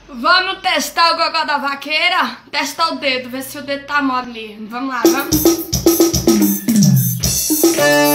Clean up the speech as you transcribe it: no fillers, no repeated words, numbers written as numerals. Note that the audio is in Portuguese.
Vamos testar o gogó da vaqueira? Testar o dedo, ver se o dedo tá mole ali. Vamos lá, vamos.